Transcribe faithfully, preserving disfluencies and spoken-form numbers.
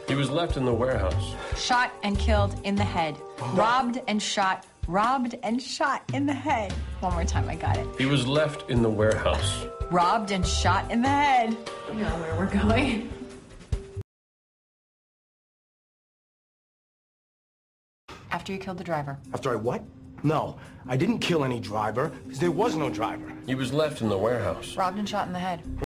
He was left in the warehouse. Shot and killed in the head. Robbed and shot. Robbed and shot in the head. One more time, I got it. He was left in the warehouse. Robbed and shot in the head. You know where we're going. After you killed the driver. After I what? No, I didn't kill any driver, because there was no driver. He was left in the warehouse. Robbed and shot in the head.